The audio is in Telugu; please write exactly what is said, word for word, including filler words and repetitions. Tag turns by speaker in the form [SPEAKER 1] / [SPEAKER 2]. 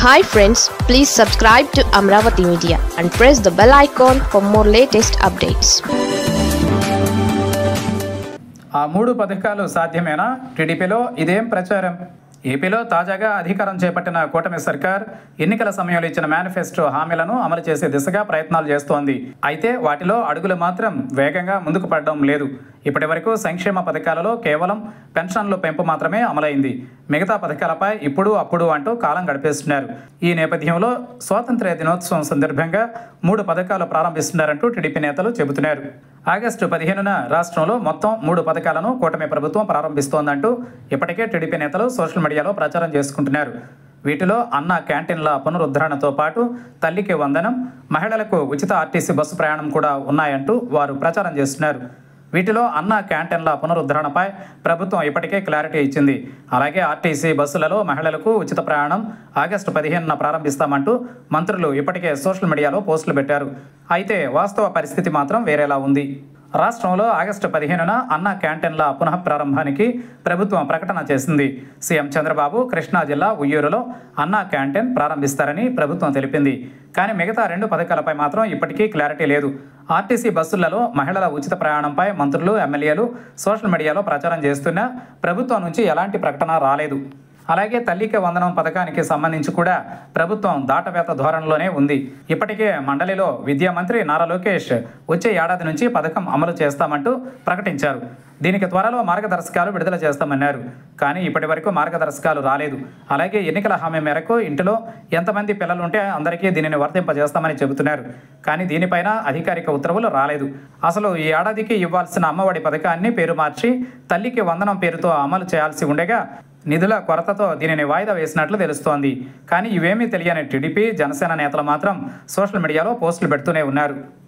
[SPEAKER 1] Hi friends, please subscribe to Amravati Media and press the bell icon for more latest updates.
[SPEAKER 2] ఆ మూడు పథకాలు సాధ్యమేనా? టీడీపీలో ఇదేం ప్రచారం? ఏపీలో తాజాగా అధికారం చేపట్టిన కూటమి సర్కార్ ఎన్నికల సమయంలో ఇచ్చిన మేనిఫెస్టో హామీలను అమలు చేసే దిశగా ప్రయత్నాలు చేస్తోంది. అయితే వాటిలో అడుగులు మాత్రం వేగంగా ముందుకు పడడం లేదు. ఇప్పటి వరకు సంక్షేమ పథకాలలో కేవలం పెన్షన్ల పెంపు మాత్రమే అమలైంది. మిగతా పథకాలపై ఇప్పుడు అప్పుడు అంటూ కాలం గడిపేస్తున్నారు. ఈ నేపథ్యంలో స్వాతంత్ర్య దినోత్సవం సందర్భంగా మూడు పథకాలు ప్రారంభిస్తున్నారంటూ టీడీపీ నేతలు చెబుతున్నారు. ఆగస్టు పదిహేనున రాష్ట్రంలో మొత్తం మూడు పథకాలను కూటమి ప్రభుత్వం ప్రారంభిస్తోందంటూ ఇప్పటికే టీడీపీ నేతలు సోషల్ మీడియాలో ప్రచారం చేసుకుంటున్నారు. వీటిలో అన్న క్యాంటీన్ల పునరుద్ధరణతో పాటు తల్లికి వందనం, మహిళలకు ఉచిత ఆర్టీసీ బస్సు ప్రయాణం కూడా ఉన్నాయంటూ వారు ప్రచారం చేస్తున్నారు. వీటిలో అన్న క్యాంటీన్ల పునరుద్ధరణపై ప్రభుత్వం ఇప్పటికే క్లారిటీ ఇచ్చింది. అలాగే ఆర్టీసీ బస్సులలో మహిళలకు ఉచిత ప్రయాణం ఆగస్టు పదిహేనున ప్రారంభిస్తామంటూ మంత్రులు ఇప్పటికే సోషల్ మీడియాలో పోస్టులు పెట్టారు. అయితే వాస్తవ పరిస్థితి మాత్రం వేరేలా ఉంది. రాష్ట్రంలో ఆగస్టు పదిహేనున అన్న క్యాంటీన్ల పునః ప్రారంభానికి ప్రభుత్వం ప్రకటన చేసింది. సీఎం చంద్రబాబు కృష్ణా జిల్లా ఉయ్యూరులో అన్న క్యాంటీన్ ప్రారంభిస్తారని ప్రభుత్వం తెలిపింది. కానీ మిగతా రెండు పథకాలపై మాత్రం ఇప్పటికీ క్లారిటీ లేదు. ఆర్టీసీ బస్సులలో మహిళల ఉచిత ప్రయాణంపై మంత్రులు, ఎమ్మెల్యేలు సోషల్ మీడియాలో ప్రచారం చేస్తున్నా ప్రభుత్వం నుంచి ఎలాంటి ప్రకటన రాలేదు. అలాగే తల్లికి వందనం పథకానికి సంబంధించి కూడా ప్రభుత్వం దాటవేత ధోరణిలోనే ఉంది. ఇప్పటికే మండలిలో విద్యా మంత్రి నారా లోకేష్ వచ్చే ఏడాది నుంచి పథకం అమలు చేస్తామంటూ ప్రకటించారు. దీనికి త్వరలో మార్గదర్శకాలు విడుదల చేస్తామన్నారు. కానీ ఇప్పటి వరకు మార్గదర్శకాలు రాలేదు. అలాగే ఎన్నికల హామీ మేరకు ఇంటిలో ఎంతమంది పిల్లలు ఉంటే అందరికీ దీనిని వర్తింపజేస్తామని చెబుతున్నారు. కానీ దీనిపైన అధికారిక ఉత్తర్వులు రాలేదు. అసలు ఈ ఏడాదికి ఇవ్వాల్సిన అమ్మఒడి పథకాన్ని పేరు మార్చి తల్లికి వందనం పేరుతో అమలు చేయాల్సి ఉండగా నిధుల కొరతతో దీనిని వాయిదా వేసినట్లు తెలుస్తోంది. కానీ ఇవేమీ తెలియని టీడీపీ, జనసేన నేతలు మాత్రం సోషల్ మీడియాలో పోస్టులు పెడుతూనే ఉన్నారు.